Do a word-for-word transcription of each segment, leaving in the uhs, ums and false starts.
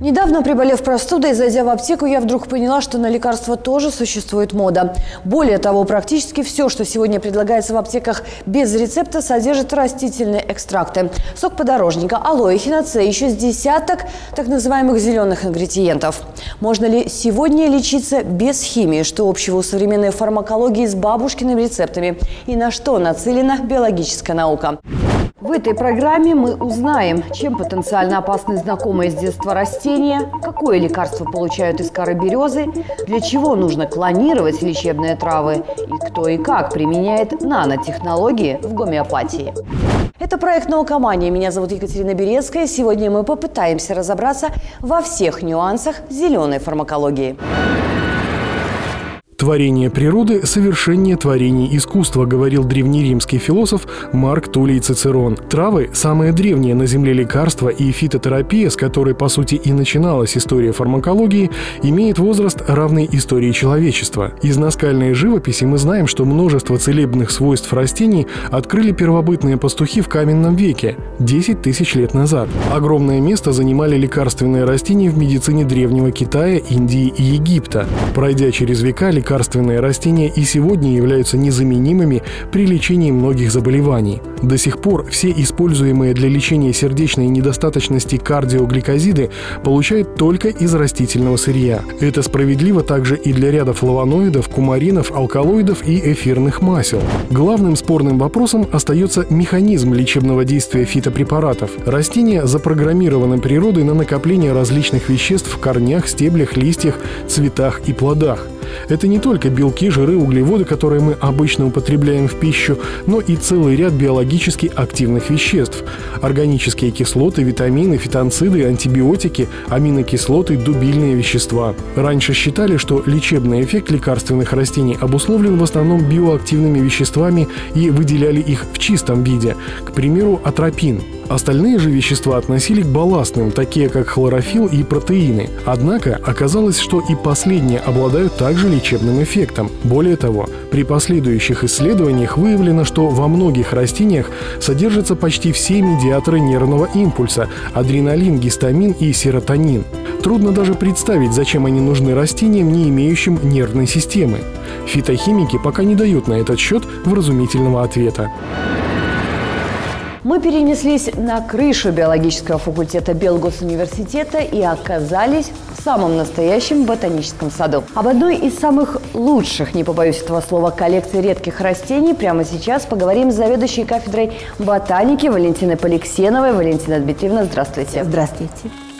Недавно, приболев простудой, зайдя в аптеку, я вдруг поняла, что на лекарства тоже существует мода. Более того, практически все, что сегодня предлагается в аптеках без рецепта, содержит растительные экстракты. Сок подорожника, алоэ, хиноцея, еще с десяток так называемых зеленых ингредиентов. Можно ли сегодня лечиться без химии? Что общего у современной фармакологии с бабушкиными рецептами? И на что нацелена биологическая наука? В этой программе мы узнаем, чем потенциально опасны знакомые с детства растения, какое лекарство получают из коры березы, для чего нужно клонировать лечебные травы и кто и как применяет нанотехнологии в гомеопатии. Это проект «Наукомания». Меня зовут Екатерина Берецкая. Сегодня мы попытаемся разобраться во всех нюансах зеленой фармакологии. «Творение природы – совершеннее творений искусства», говорил древнеримский философ Марк Туллий Цицерон. Травы – самое древнее на Земле лекарство, и фитотерапия, с которой, по сути, и начиналась история фармакологии, имеет возраст, равный истории человечества. Из наскальной живописи мы знаем, что множество целебных свойств растений открыли первобытные пастухи в каменном веке – десять тысяч лет назад. Огромное место занимали лекарственные растения в медицине древнего Китая, Индии и Египта. Пройдя через века, лекарственные Лекарственные растения и сегодня являются незаменимыми при лечении многих заболеваний. До сих пор все используемые для лечения сердечной недостаточности кардиогликозиды получают только из растительного сырья. Это справедливо также и для ряда флавоноидов, кумаринов, алкалоидов и эфирных масел. Главным спорным вопросом остается механизм лечебного действия фитопрепаратов. Растения запрограммированы природой на накопление различных веществ в корнях, стеблях, листьях, цветах и плодах. Это не только белки, жиры, углеводы, которые мы обычно употребляем в пищу, но и целый ряд биологически активных веществ. Органические кислоты, витамины, фитонциды, антибиотики, аминокислоты, дубильные вещества. Раньше считали, что лечебный эффект лекарственных растений обусловлен в основном биоактивными веществами и выделяли их в чистом виде, к примеру, атропин. Остальные же вещества относили к балластным, такие как хлорофилл и протеины. Однако оказалось, что и последние обладают также лечебным эффектом. Более того, при последующих исследованиях выявлено, что во многих растениях содержатся почти все медиаторы нервного импульса – адреналин, гистамин и серотонин. Трудно даже представить, зачем они нужны растениям, не имеющим нервной системы. Фитохимики пока не дают на этот счет вразумительного ответа. Мы перенеслись на крышу биологического факультета Белгосуниверситета и оказались в самом настоящем ботаническом саду. Об одной из самых лучших, не побоюсь этого слова, коллекций редких растений прямо сейчас поговорим с заведующей кафедрой ботаники Валентиной Поликсеновой. Валентина Дмитриевна, здравствуйте. Здравствуйте.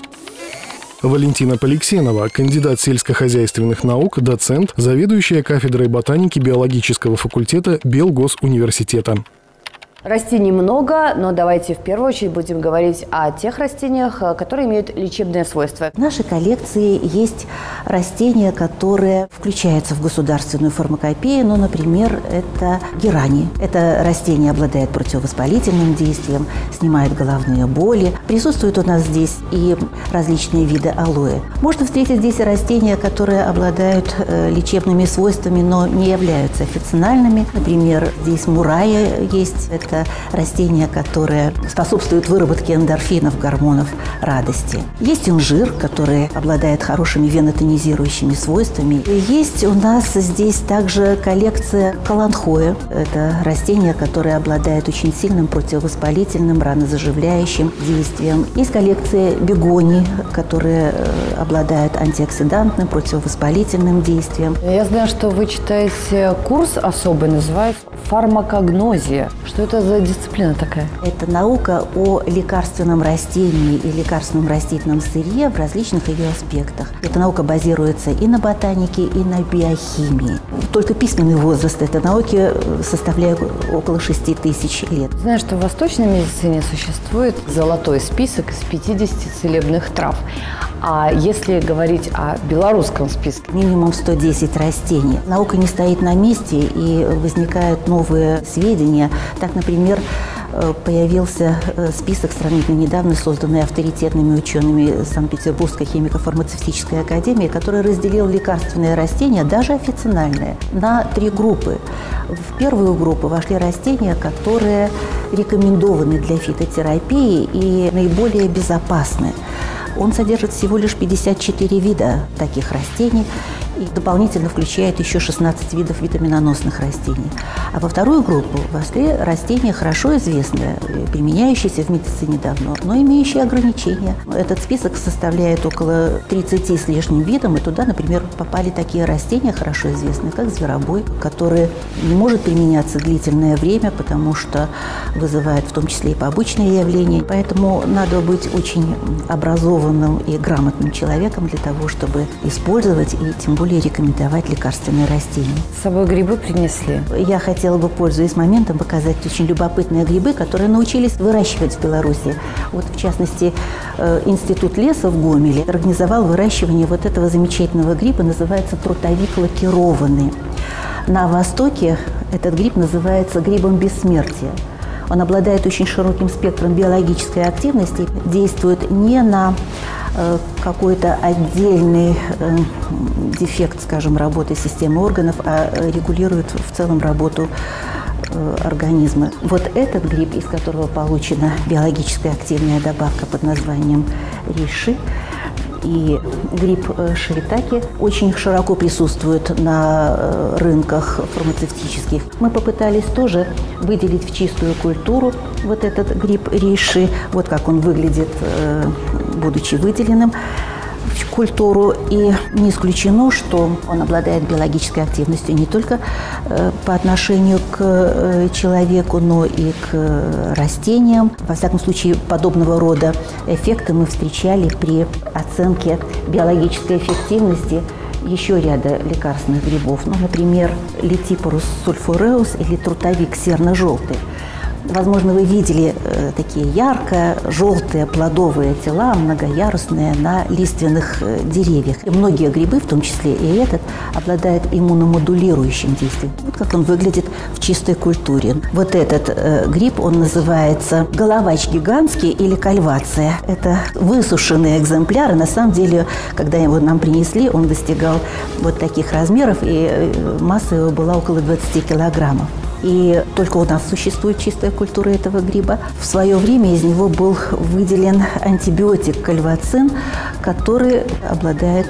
Валентина Поликсенова, кандидат сельскохозяйственных наук, доцент, заведующая кафедрой ботаники биологического факультета Белгосуниверситета. Растений много, но давайте в первую очередь будем говорить о тех растениях, которые имеют лечебные свойства. В нашей коллекции есть растения, которые включаются в государственную фармакопею. Ну, например, это герани. Это растение обладает противовоспалительным действием, снимает головные боли. Присутствуют у нас здесь и различные виды алоэ. Можно встретить здесь и растения, которые обладают э, лечебными свойствами, но не являются официальными. Например, здесь мурая есть. Это Это растения, которые способствуют выработке эндорфинов, гормонов радости. Есть инжир, который обладает хорошими венотонизирующими свойствами. Есть у нас здесь также коллекция каланхоя. Это растение, которое обладает очень сильным противовоспалительным, ранозаживляющим действием. Есть коллекция бегоний, которые обладают антиоксидантным, противовоспалительным действием. Я знаю, что вы читаете курс особый, называется фармакогнозия. Что это за дисциплина такая? Это наука о лекарственном растении и лекарственном растительном сырье в различных ее аспектах. Эта наука базируется и на ботанике, и на биохимии. Только письменный возраст этой науки составляет около шести тысяч лет. Знаю, что в восточной медицине существует золотой список из пятидесяти целебных трав. А если говорить о белорусском списке? Минимум сто десять растений. Наука не стоит на месте, и возникают новые сведения. Так, например, появился список сравнительно недавно, созданный авторитетными учеными Санкт-Петербургской химико-фармацевтической академии, который разделил лекарственные растения, даже официальные, на три группы. В первую группу вошли растения, которые рекомендованы для фитотерапии и наиболее безопасны. Он содержит всего лишь пятьдесят четыре вида таких растений и дополнительно включает еще шестнадцать видов витаминоносных растений. А во вторую группу вошли растения, хорошо известные, применяющиеся в медицине давно, но имеющие ограничения. Этот список составляет около тридцати с лишним видов, и туда, например, попали такие растения, хорошо известные, как зверобой, который не может применяться длительное время, потому что вызывает в том числе и побочные явления. Поэтому надо быть очень образованным и грамотным человеком для того, чтобы использовать и тем более рекомендовать лекарственные растения. С собой грибы принесли? Я хотела бы, пользуясь моментом, показать очень любопытные грибы, которые научились выращивать в Беларуси. Вот, в частности, Институт леса в Гомеле организовал выращивание вот этого замечательного гриба, называется трутовик лакированный. На Востоке этот гриб называется грибом бессмертия. Он обладает очень широким спектром биологической активности, действует не на э, какой-то отдельный э, дефект, скажем, работы системы органов, а регулирует в целом работу э, организма. Вот этот гриб, из которого получена биологически активная добавка под названием риши, и гриб шиитаке очень широко присутствует на рынках фармацевтических. Мы попытались тоже выделить в чистую культуру вот этот гриб риши, вот как он выглядит, будучи выделенным в культуру. И не исключено, что он обладает биологической активностью не только по отношению к человеку, но и к растениям. Во всяком случае, подобного рода эффекты мы встречали при оценке биологической эффективности еще ряда лекарственных грибов. Ну, например, Летипорус сульфуреус или трутовик серно-желтый. Возможно, вы видели э, такие ярко-желтые плодовые тела, многоярусные, на лиственных э, деревьях. И многие грибы, в том числе и этот, обладают иммуномодулирующим действием. Вот как он выглядит в чистой культуре. Вот этот э, гриб, он называется головач гигантский или кальвация. Это высушенные экземпляры. На самом деле, когда его нам принесли, он достигал вот таких размеров, и э, масса его была около двадцати килограммов. И только у нас существует чистая культура этого гриба. В свое время из него был выделен антибиотик кальвацин, который обладает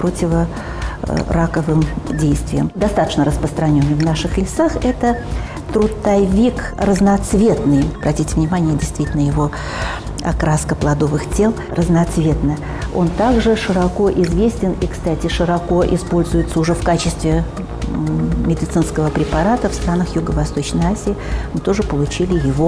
противораковым действием. Достаточно распространенный в наших лесах это трутовик разноцветный. Обратите внимание, действительно, его окраска плодовых тел разноцветная. Он также широко известен и, кстати, широко используется уже в качестве медицинского препарата в странах Юго-Восточной Азии. Мы тоже получили его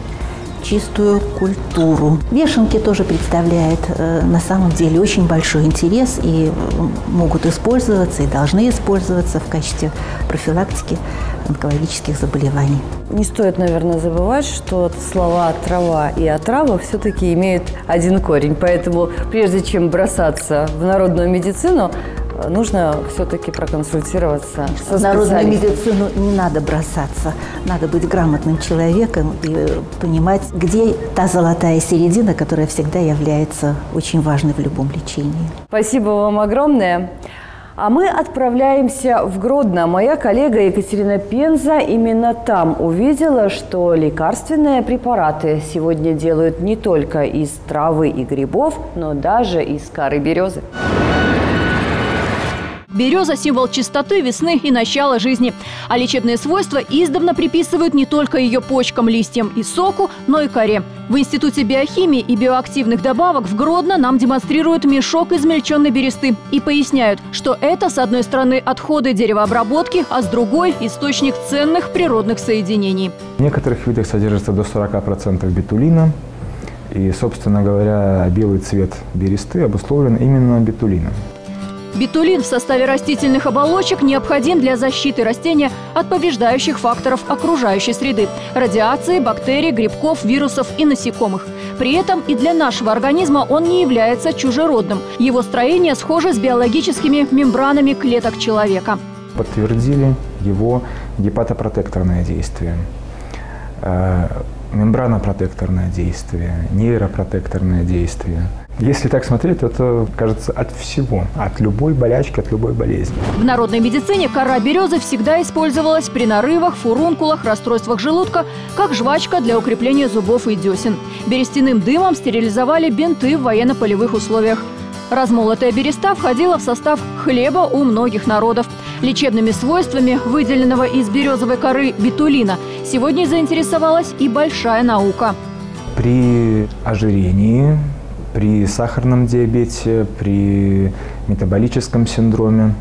чистую культуру. Вешенки тоже представляют э, на самом деле очень большой интерес и могут использоваться и должны использоваться в качестве профилактики онкологических заболеваний. Не стоит, наверное, забывать, что слова «трава» и «отрава» все-таки имеют один корень. Поэтому прежде чем бросаться в народную медицину, нужно все-таки проконсультироваться со специалистом. В народную медицину не надо бросаться. Надо быть грамотным человеком и понимать, где та золотая середина, которая всегда является очень важной в любом лечении. Спасибо вам огромное. А мы отправляемся в Гродно. Моя коллега Екатерина Пенза именно там увидела, что лекарственные препараты сегодня делают не только из травы и грибов, но даже из коры березы. Береза – символ чистоты, весны и начала жизни. А лечебные свойства издавна приписывают не только ее почкам, листьям и соку, но и коре. В Институте биохимии и биоактивных добавок в Гродно нам демонстрируют мешок измельченной бересты и поясняют, что это, с одной стороны, отходы деревообработки, а с другой – источник ценных природных соединений. В некоторых видах содержится до сорока процентов бетулина. И, собственно говоря, белый цвет бересты обусловлен именно бетулином. Бетулин в составе растительных оболочек необходим для защиты растения от повреждающих факторов окружающей среды – радиации, бактерий, грибков, вирусов и насекомых. При этом и для нашего организма он не является чужеродным. Его строение схоже с биологическими мембранами клеток человека. Подтвердили его гепатопротекторное действие, мембранопротекторное действие, нейропротекторное действие. Если так смотреть, то это, кажется, от всего, от любой болячки, от любой болезни. В народной медицине кора березы всегда использовалась при нарывах, фурункулах, расстройствах желудка, как жвачка для укрепления зубов и десен. Берестяным дымом стерилизовали бинты в военно-полевых условиях. Размолотая береста входила в состав хлеба у многих народов. Лечебными свойствами выделенного из березовой коры бетулина сегодня заинтересовалась и большая наука. При ожирении, при сахарном диабете, при метаболическом синдроме,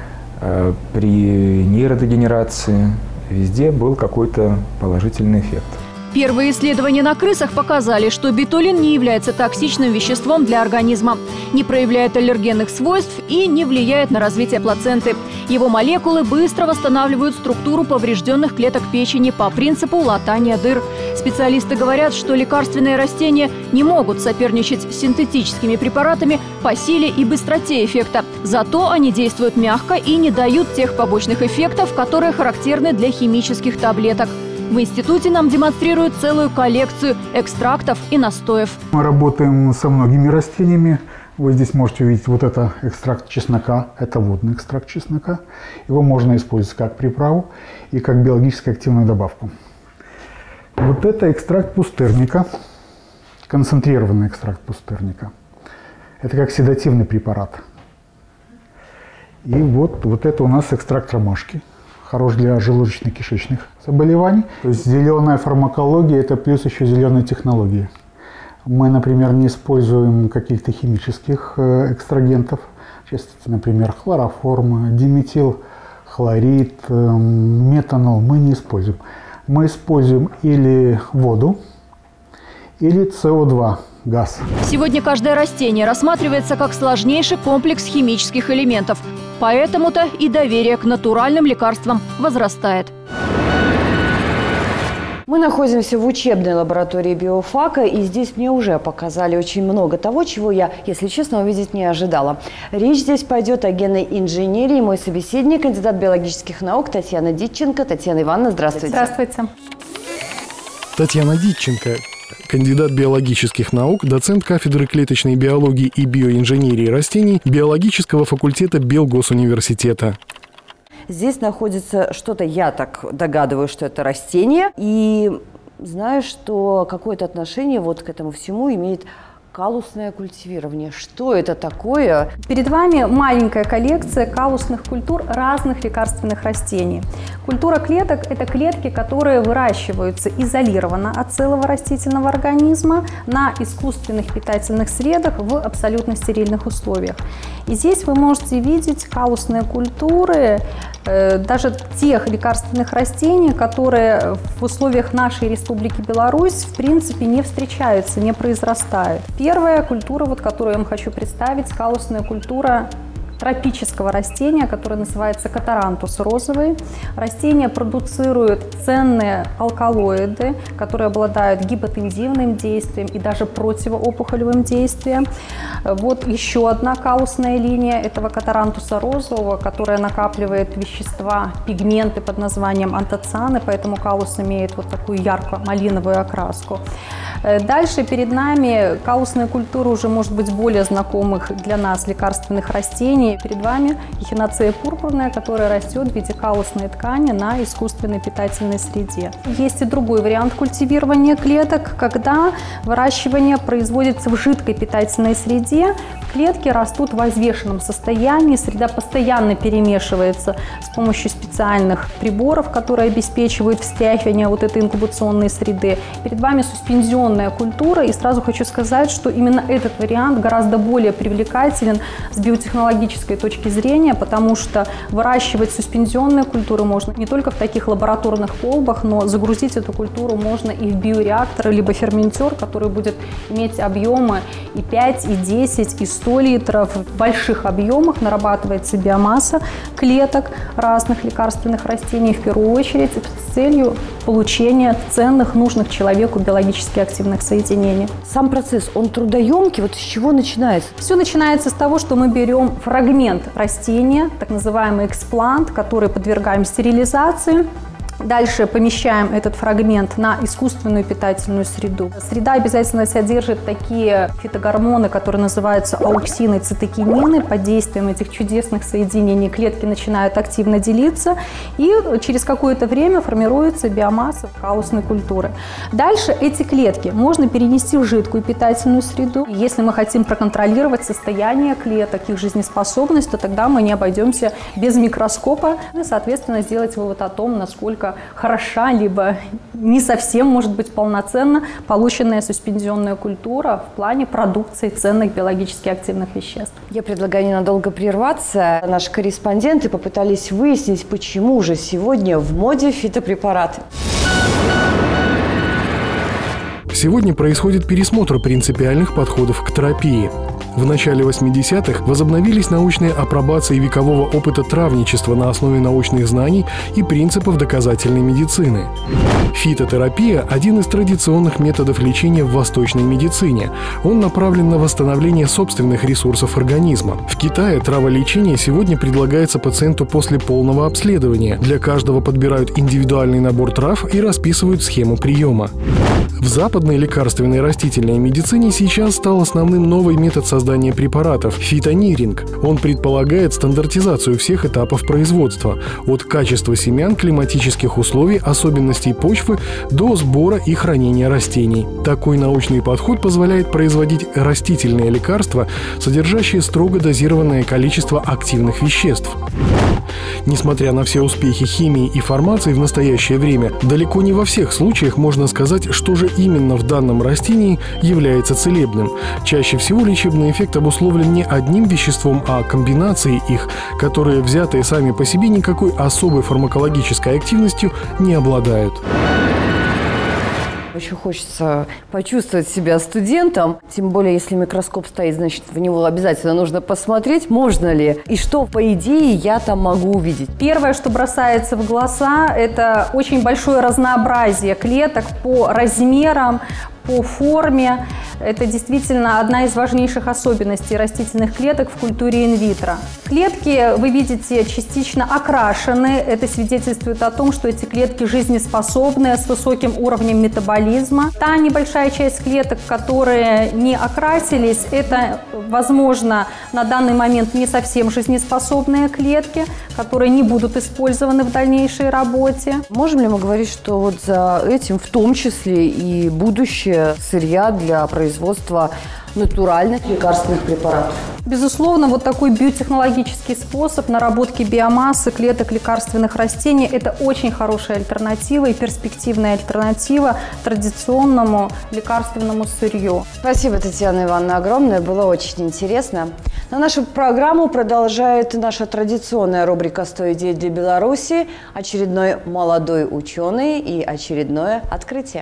при нейродегенерации везде был какой-то положительный эффект. Первые исследования на крысах показали, что бетулин не является токсичным веществом для организма, не проявляет аллергенных свойств и не влияет на развитие плаценты. Его молекулы быстро восстанавливают структуру поврежденных клеток печени по принципу латания дыр. Специалисты говорят, что лекарственные растения не могут соперничать с синтетическими препаратами по силе и быстроте эффекта. Зато они действуют мягко и не дают тех побочных эффектов, которые характерны для химических таблеток. В институте нам демонстрируют целую коллекцию экстрактов и настоев. Мы работаем со многими растениями. Вы здесь можете увидеть вот это экстракт чеснока. Это водный экстракт чеснока. Его можно использовать как приправу и как биологически активную добавку. Вот это экстракт пустырника, концентрированный экстракт пустырника. Это как седативный препарат. И вот, вот это у нас экстракт ромашки. Хорош для желудочно-кишечных заболеваний. То есть зеленая фармакология – это плюс еще зеленые технологии. Мы, например, не используем каких-то химических экстрагентов, частицы, например, хлороформа, диметилхлорид, метанол мы не используем. Мы используем или воду, или С О два. Газ. Сегодня каждое растение рассматривается как сложнейший комплекс химических элементов. Поэтому-то и доверие к натуральным лекарствам возрастает. Мы находимся в учебной лаборатории биофака, и здесь мне уже показали очень много того, чего я, если честно, увидеть не ожидала. Речь здесь пойдет о генной инженерии. Мой собеседник, кандидат биологических наук Татьяна Дитченко. Татьяна Ивановна, здравствуйте. Здравствуйте. Татьяна Дитченко, кандидат биологических наук, доцент кафедры клеточной биологии и биоинженерии растений биологического факультета Белгосуниверситета. Здесь находится что-то, я так догадываюсь, что это растение. И знаю, что какое-то отношение вот к этому всему имеет калусное культивирование. Что это такое? Перед вами маленькая коллекция калусных культур разных лекарственных растений. Культура клеток – это клетки, которые выращиваются изолированно от целого растительного организма на искусственных питательных средах в абсолютно стерильных условиях. И здесь вы можете видеть калусные культуры э, даже тех лекарственных растений, которые в условиях нашей Республики Беларусь в принципе не встречаются, не произрастают. Первая культура, вот, которую я вам хочу представить, калусная культура тропического растения, которое называется катарантус розовый. Растение продуцирует ценные алкалоиды, которые обладают гипотензивным действием и даже противоопухолевым действием. Вот еще одна калусная линия этого катарантуса розового, которая накапливает вещества, пигменты под названием антоцианы, поэтому калус имеет вот такую ярко-малиновую окраску. Дальше перед нами калусная культура уже может быть более знакомых для нас лекарственных растений. Перед вами эхинацея пурпурная, которая растет в виде калусной ткани на искусственной питательной среде. Есть и другой вариант культивирования клеток, когда выращивание производится в жидкой питательной среде. Клетки растут в возвешенном состоянии, среда постоянно перемешивается с помощью специальных приборов, которые обеспечивают встряхивание вот этой инкубационной среды. Перед вами суспензионная культура, и сразу хочу сказать, что именно этот вариант гораздо более привлекателен с биотехнологической точки зрения, потому что выращивать суспензионные культуры можно не только в таких лабораторных колбах, но загрузить эту культуру можно и в биореактор, либо ферментер, который будет иметь объемы и пять, и десять, и сто литров. В больших объемах нарабатывается биомасса клеток разных лекарственных растений, в первую очередь с целью получения ценных, нужных человеку биологически активных соединений. Сам процесс, он трудоемкий, вот с чего начинается? Все начинается с того, что мы берем фрагмент растения, так называемый эксплант, который подвергаем стерилизации. Дальше помещаем этот фрагмент на искусственную питательную среду. Среда обязательно содержит такие фитогормоны, которые называются ауксины и цитокинины. Под действием этих чудесных соединений клетки начинают активно делиться, и через какое-то время формируется биомасса каусной культуры. Дальше эти клетки можно перенести в жидкую питательную среду. Если мы хотим проконтролировать состояние клеток, их жизнеспособность, то тогда мы не обойдемся без микроскопа и, соответственно, сделать вывод о том, насколько хороша, либо не совсем, может быть, полноценно полученная суспензионная культура в плане продукции ценных биологически активных веществ. Я предлагаю ненадолго прерваться. Наши корреспонденты попытались выяснить, почему же сегодня в моде фитопрепараты. Сегодня происходит пересмотр принципиальных подходов к терапии. В начале восьмидесятых возобновились научные апробации векового опыта травничества на основе научных знаний и принципов доказательной медицины. Фитотерапия – один из традиционных методов лечения в восточной медицине. Он направлен на восстановление собственных ресурсов организма. В Китае траволечение сегодня предлагается пациенту после полного обследования. Для каждого подбирают индивидуальный набор трав и расписывают схему приема. В западной лекарственной растительной медицине сейчас стал основным новый метод создания препаратов – фитониринг. Он предполагает стандартизацию всех этапов производства – от качества семян, климатических условий, особенностей почвы до сбора и хранения растений. Такой научный подход позволяет производить растительные лекарства, содержащие строго дозированное количество активных веществ. Несмотря на все успехи химии и фармации в настоящее время, далеко не во всех случаях можно сказать, что же именно в данном растении является целебным. Чаще всего лечебный эффект обусловлен не одним веществом, а комбинацией их, которые, взятые сами по себе, никакой особой фармакологической активностью не обладают. Очень хочется почувствовать себя студентом, тем более, если микроскоп стоит, значит, в него обязательно нужно посмотреть, можно ли, и что, по идее, я там могу увидеть. Первое, что бросается в глаза, это очень большое разнообразие клеток по размерам, по форме. Это действительно одна из важнейших особенностей растительных клеток в культуре инвитро. Клетки, вы видите, частично окрашены. Это свидетельствует о том, что эти клетки жизнеспособны, с высоким уровнем метаболизма. Та небольшая часть клеток, которые не окрасились, это, возможно, на данный момент не совсем жизнеспособные клетки, которые не будут использованы в дальнейшей работе. Можем ли мы говорить, что вот за этим в том числе и будущее сырья для производства натуральных лекарственных препаратов? Безусловно, вот такой биотехнологический способ наработки биомассы клеток лекарственных растений – это очень хорошая альтернатива и перспективная альтернатива традиционному лекарственному сырью. Спасибо, Татьяна Ивановна, огромное, было очень интересно. На нашу программу продолжает наша традиционная рубрика «сто идей для Беларуси», очередной молодой ученый и очередное открытие.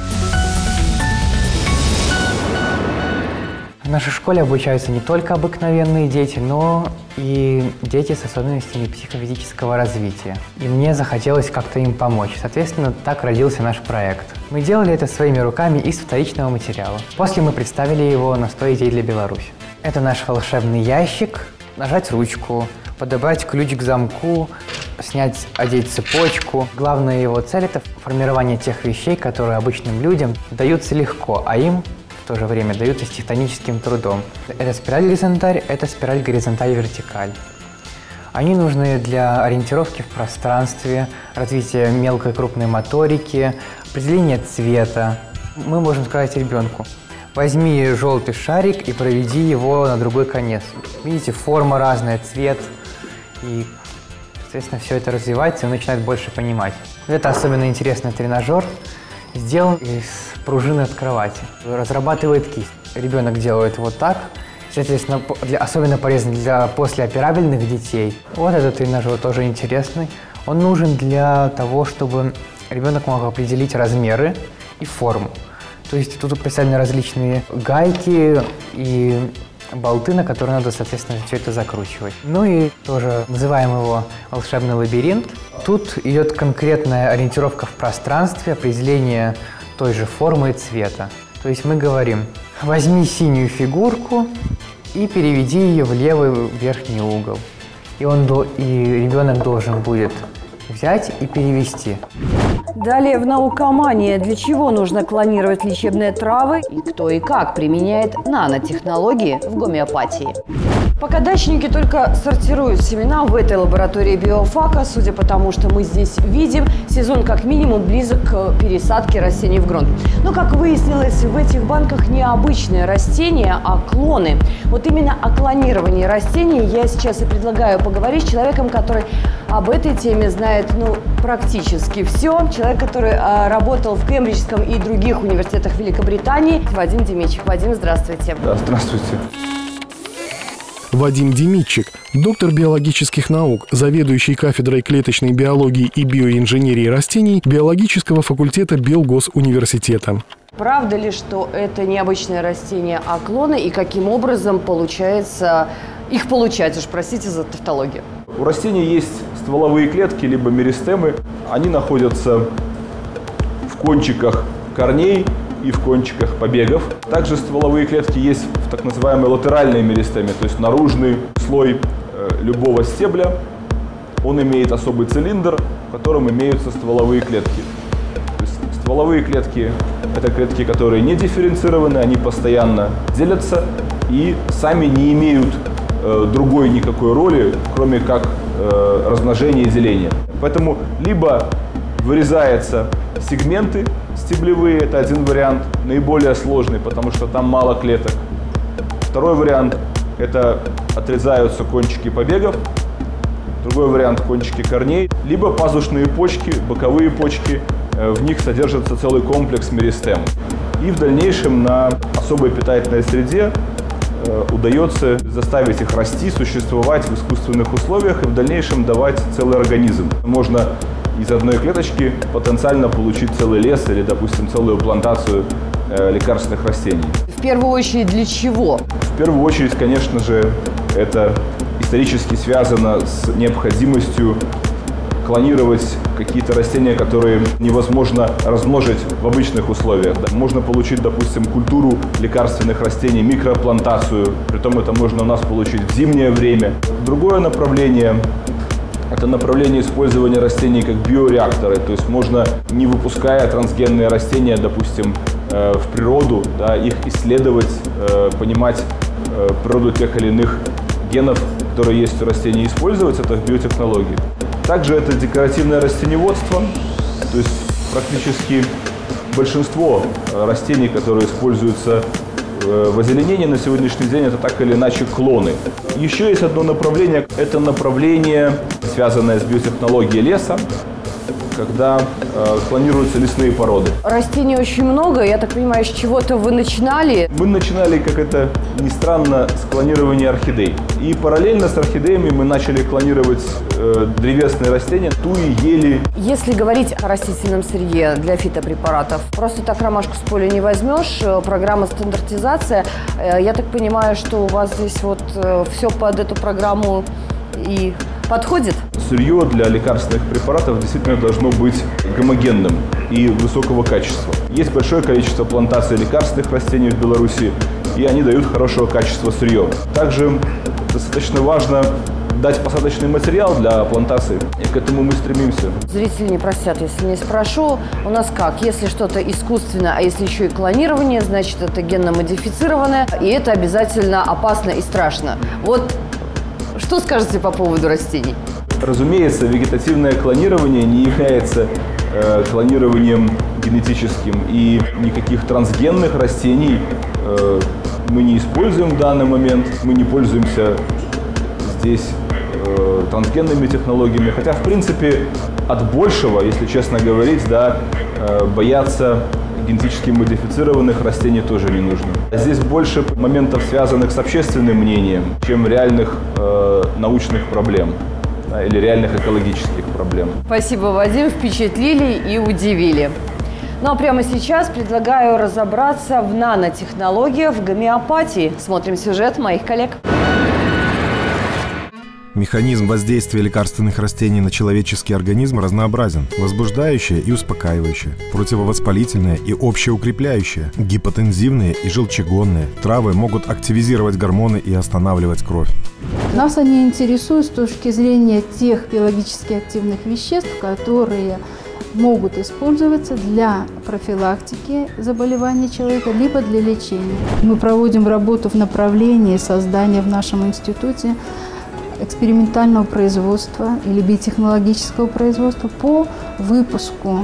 В нашей школе обучаются не только обыкновенные дети, но и дети с особенностями психофизического развития. И мне захотелось как-то им помочь. Соответственно, так родился наш проект. Мы делали это своими руками из вторичного материала. После мы представили его на сто идей для Беларуси. Это наш волшебный ящик. Нажать ручку, подобрать ключ к замку, снять, одеть цепочку. Главная его цель – это формирование тех вещей, которые обычным людям даются легко, а им в то же время даются с тектоническим трудом. Это спираль-горизонталь, это спираль-горизонталь-вертикаль. Они нужны для ориентировки в пространстве, развития мелкой и крупной моторики, определения цвета. Мы можем сказать ребенку: возьми желтый шарик и проведи его на другой конец. Видите, форма разная, цвет. И, соответственно, все это развивается, и он начинает больше понимать. Это особенно интересный тренажер. Сделан из пружины от кровати. Разрабатывает кисть. Ребенок делает вот так. Соответственно, для, особенно полезен для послеоперабельных детей. Вот этот тренажер тоже интересный. Он нужен для того, чтобы ребенок мог определить размеры и форму. То есть тут представлены различные гайки и болты, на которые надо, соответственно, все это закручивать. Ну и тоже называем его волшебный лабиринт. Тут идет конкретная ориентировка в пространстве, определение той же формы и цвета. То есть мы говорим: возьми синюю фигурку и переведи ее в левый верхний угол. И, он, и ребенок должен будет взять и перевести. Далее в наукомании. Для чего нужно клонировать лечебные травы и кто и как применяет нанотехнологии в гомеопатии. Пока дачники только сортируют семена в этой лаборатории биофака, судя по тому, что мы здесь видим, сезон как минимум близок к пересадке растений в грунт. Но, как выяснилось, в этих банках не обычные растения, а клоны. Вот именно о клонировании растений я сейчас и предлагаю поговорить с человеком, который об этой теме знает ну, практически все. Человек, который а, работал в Кембриджском и других университетах Великобритании. Вадим Демидчик. Вадим, здравствуйте. Да, здравствуйте. Вадим Демидчик, доктор биологических наук, заведующий кафедрой клеточной биологии и биоинженерии растений биологического факультета Белгосуниверситета. Правда ли, что это необычные растения, а клоны, и каким образом получается их получать? Уж простите за тавтологию. У растений есть стволовые клетки, либо меристемы. Они находятся в кончиках корней и в кончиках побегов. Также стволовые клетки есть в так называемой латеральной меристеме, то есть наружный слой э, любого стебля. Он имеет особый цилиндр, в котором имеются стволовые клетки. То есть стволовые клетки – это клетки, которые не дифференцированы, они постоянно делятся и сами не имеют э, другой никакой роли, кроме как э, размножения и деления. Поэтому либо вырезаются сегменты стеблевые, это один вариант, наиболее сложный, потому что там мало клеток. Второй вариант – это отрезаются кончики побегов. Другой вариант – кончики корней. Либо пазушные почки, боковые почки, в них содержится целый комплекс меристем. И в дальнейшем на особой питательной среде удается заставить их расти, существовать в искусственных условиях и в дальнейшем давать целый организм. Можно из одной клеточки потенциально получить целый лес или, допустим, целую плантацию э, лекарственных растений. В первую очередь для чего? В первую очередь, конечно же, это исторически связано с необходимостью клонировать какие-то растения, которые невозможно размножить в обычных условиях. Можно получить, допустим, культуру лекарственных растений, микроплантацию, притом это можно у нас получить в зимнее время. Другое направление – это направление использования растений как биореакторы, то есть можно, не выпуская трансгенные растения, допустим, в природу, да, их исследовать, понимать природу тех или иных генов, которые есть у растений, использовать это в биотехнологии. Также это декоративное растениеводство, то есть практически большинство растений, которые используются в озеленении на сегодняшний день, это так или иначе клоны. Еще есть одно направление, это направление, связанное с биотехнологией леса, когда э, клонируются лесные породы. Растений очень много, я так понимаю, с чего-то вы начинали? Мы начинали, как это ни странно, с клонирования орхидей. И параллельно с орхидеями мы начали клонировать э, древесные растения, туи, ели. Если говорить о растительном сырье для фитопрепаратов, просто так ромашку с поля не возьмешь, программа стандартизация. Э, я так понимаю, что у вас здесь вот э, все под эту программу и подходит? Сырье для лекарственных препаратов действительно должно быть гомогенным и высокого качества. Есть большое количество плантаций лекарственных растений в Беларуси, и они дают хорошего качества сырье. Также достаточно важно дать посадочный материал для плантаций, и к этому мы стремимся. Зрители не простят, если не спрошу. У нас как? Если что-то искусственное, а если еще и клонирование, значит, это генно-модифицированное, и это обязательно опасно и страшно. Вот что скажете по поводу растений? Разумеется, вегетативное клонирование не является э, клонированием генетическим, и никаких трансгенных растений э, мы не используем в данный момент. Мы не пользуемся здесь э, трансгенными технологиями, хотя, в принципе, от большего, если честно говорить, да, э, бояться генетически модифицированных растений тоже не нужно. Здесь больше моментов, связанных с общественным мнением, чем реальных э, научных проблем, да, или реальных экологических проблем. Спасибо, Вадим, впечатлили и удивили. Ну а прямо сейчас предлагаю разобраться в нанотехнологиях в гомеопатии. Смотрим сюжет моих коллег. Механизм воздействия лекарственных растений на человеческий организм разнообразен. Возбуждающее и успокаивающее, противовоспалительное и общеукрепляющее, гипотензивные и желчегонные. Травы могут активизировать гормоны и останавливать кровь. Нас они интересуют с точки зрения тех биологически активных веществ, которые могут использоваться для профилактики заболеваний человека, либо для лечения. Мы проводим работу в направлении создания в нашем институте экспериментального производства или биотехнологического производства по выпуску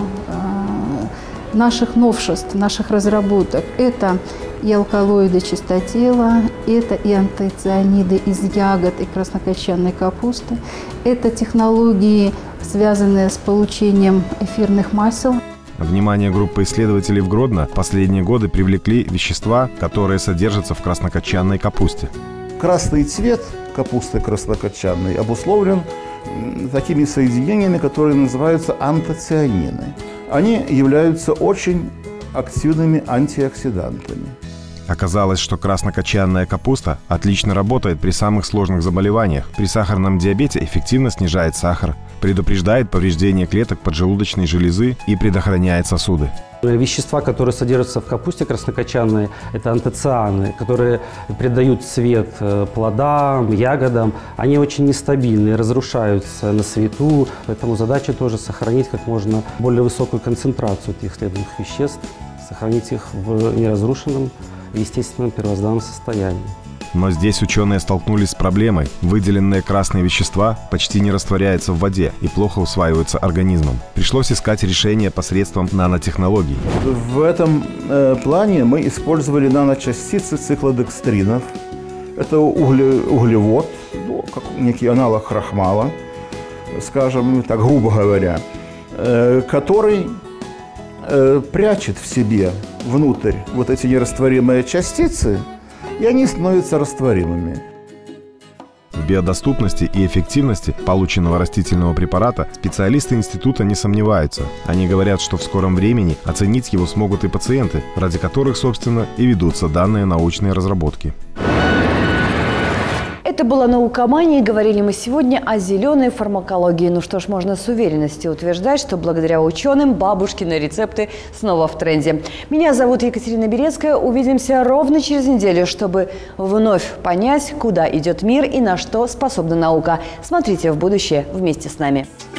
э, наших новшеств, наших разработок. Это и алкалоиды чистотела, это и антоцианиды из ягод и краснокочанной капусты, это технологии, связанные с получением эфирных масел. Внимание группы исследователей в Гродно последние годы привлекли вещества, которые содержатся в краснокочанной капусте. Красный цвет капусты краснокочанной обусловлен такими соединениями, которые называются антоцианины. Они являются очень активными антиоксидантами. Оказалось, что краснокочанная капуста отлично работает при самых сложных заболеваниях. При сахарном диабете эффективно снижает сахар, предупреждает повреждение клеток поджелудочной железы и предохраняет сосуды. Вещества, которые содержатся в капусте краснокочанной, это антоцианы, которые придают цвет плодам, ягодам. Они очень нестабильны, разрушаются на свету, поэтому задача тоже сохранить как можно более высокую концентрацию этих следующих веществ, сохранить их в неразрушенном, естественном первозданном состоянии. Но здесь ученые столкнулись с проблемой. Выделенные красные вещества почти не растворяются в воде и плохо усваиваются организмом. Пришлось искать решение посредством нанотехнологий. В этом э, плане мы использовали наночастицы циклодекстринов. Это угле, углевод, ну, как некий аналог крахмала, скажем так, грубо говоря, э, который э, прячет в себе внутрь вот эти нерастворимые частицы, и они становятся растворимыми. В биодоступности и эффективности полученного растительного препарата специалисты института не сомневаются. Они говорят, что в скором времени оценить его смогут и пациенты, ради которых, собственно, и ведутся данные научные разработки. Это была «Наукомания», и говорили мы сегодня о зеленой фармакологии. Ну что ж, можно с уверенностью утверждать, что благодаря ученым бабушкины рецепты снова в тренде. Меня зовут Екатерина Берецкая. Увидимся ровно через неделю, чтобы вновь понять, куда идет мир и на что способна наука. Смотрите в будущее вместе с нами.